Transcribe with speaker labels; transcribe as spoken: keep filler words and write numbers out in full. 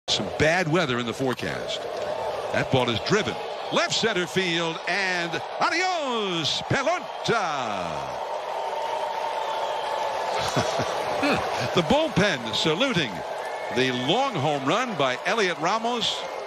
Speaker 1: Some bad weather in the forecast. That ball is driven left center field, and adios, pelota. The bullpen saluting the long home run by Heliot Ramos.